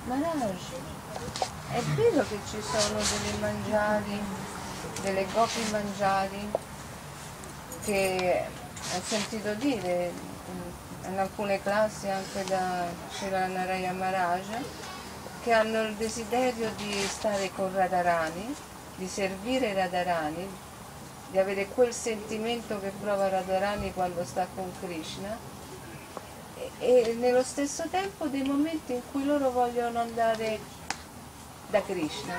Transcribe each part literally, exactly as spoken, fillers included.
Maharaj, è vero che ci sono delle mangiari, delle gopi mangiari, che ho sentito dire in alcune classi anche da Srila Narayana Maharaj, che hanno il desiderio di stare con Radharani, di servire Radharani, di avere quel sentimento che prova Radharani quando sta con Krishna, e, e nello stesso tempo dei momenti in cui loro vogliono andare da Krishna.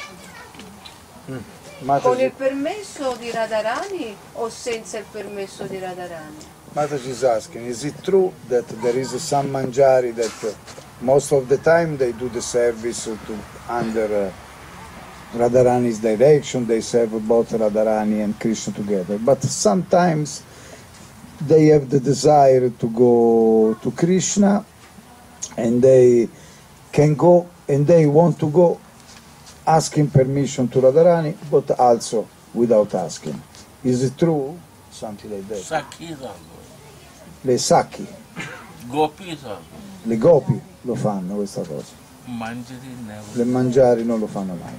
Mm. Con il permesso di Radharani o senza il permesso di Radharani? Mataji is asking, is it true that there is some manjari that uh, most of the time they do the service to, under uh, Radharani's direction, they serve both Radharani and Krishna together, but sometimes they have the desire to go to Krishna and they can go and they want to go asking permission to Radharani, but also without asking. Is it true? Something like that. Sakhis are Le Sakhi, Gopis are le Gopi lo fanno questa cosa. Manjari never. Le mangiari non lo fanno mai.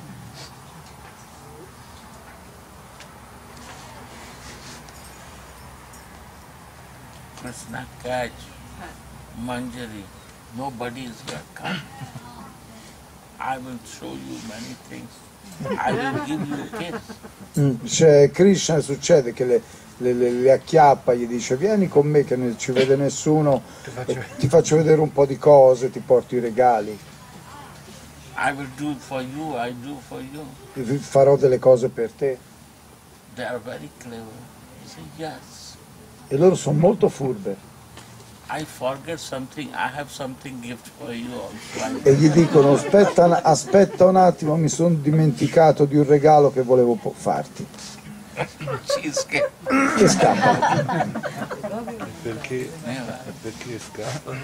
Krishna catch Manjari. Nobody is going to come. I will show you many things. I will give you a kiss. Mm. Cioè, Krishna succede che le, le, le, le acchiappa, gli dice vieni con me che non ci vede nessuno, ti faccio, ti faccio vedere un po' di cose, ti porto i regali. I will do it for you, I do for you. Farò delle cose per te. They are very clever. You say yes. E loro sono molto furbe. I forget something, I have something gift for you also. E gli dicono aspetta, aspetta un attimo, mi sono dimenticato di un regalo che volevo farti. Che scappa. Perché, perché scappa?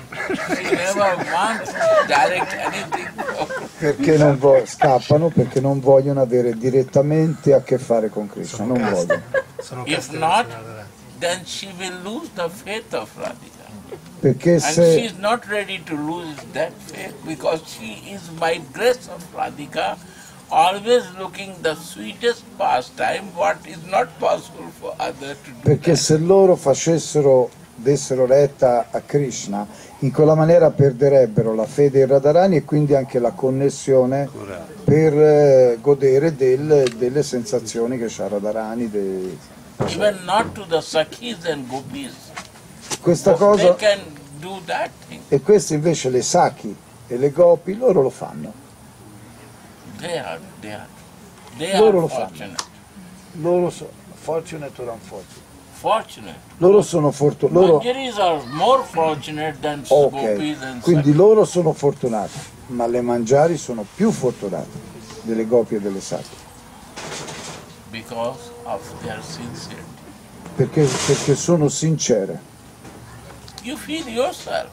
Perché non vo- scappano perché non vogliono avere direttamente a che fare con Krishna, non vogliono. If not, then she will lose the faith of Radhika. Perché And se she is not ready to lose that faith because she is by grace of Radhika, always looking the sweetest pastime, what is not possible for others to do. perché that. se loro facessero, dessero retta a Krishna, in quella maniera perderebbero la fede in Radharani e quindi anche la connessione per eh, godere del, delle sensazioni che c'ha Radharani. De... Even not to the Sakhis and Gopis. Questa They cosa, can do that thing. e queste invece le Sakhi e le Gopi, loro lo fanno. They are, they are, they Loro are lo fanno. fortunate. Loro sono fortunate or unfortunate? Fortunate. Loro sono fortunati. Loro... Manjaris are more fortunate than Ok, Gopis and quindi Sakhis. loro sono fortunati, ma le mangiari sono più fortunate delle Gopi e delle Sakhi. Because of their sincerity. Perché, perché sono sincere. You feel yourself.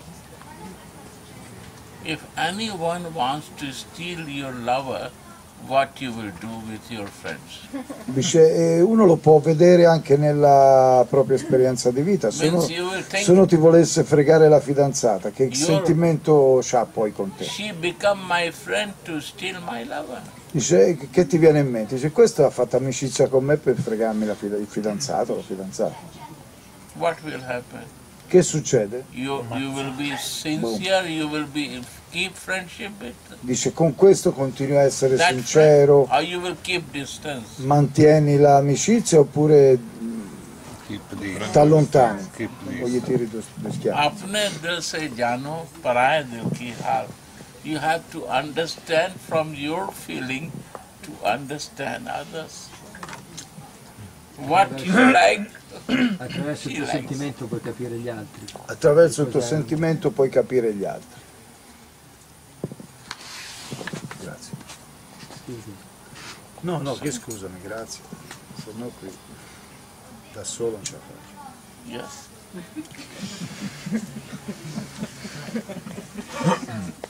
If anyone wants to steal your lover, what you will do with your friends? Dice, e uno lo può vedere anche nella propria esperienza di vita. Se uno, Means you will think- se uno ti volesse fregare la fidanzata, che Your- sentimento c'ha poi con te? She become my friend to steal my lover. Dice, "E che ti viene in mente? Dice, questo ha fatto amicizia con me per fregarmi la fida- il fidanzato o la fidanzata. What will happen? Che succede? You you will be sincere. You will be keep friendship with Dice, con questo continui a essere that sincero, friend, or you will keep distance. mantieni l'amicizia oppure Keep the, ti allontani keep o gli the, tiri due, due schiaffi. अपने दिल से जानो पराये दिल की हाल. You have to understand from your feeling to understand others. What you like, Attraverso il She tuo likes. sentimento puoi capire gli altri. Attraverso il tuo Cos'è? sentimento puoi capire gli altri. Grazie. Scusi. No, no, che scusami, grazie. Se no qui da solo non ce la faccio. yes.